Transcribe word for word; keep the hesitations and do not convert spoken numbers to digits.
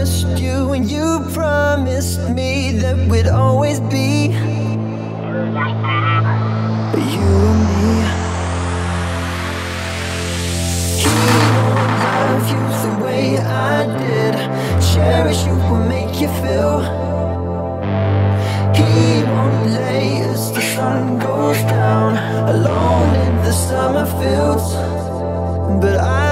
trust you, and you promised me that we'd always be you and me. He won't love you the way I did, cherish you will make you feel. He won't lay as the sun goes down, alone in the summer fields. But I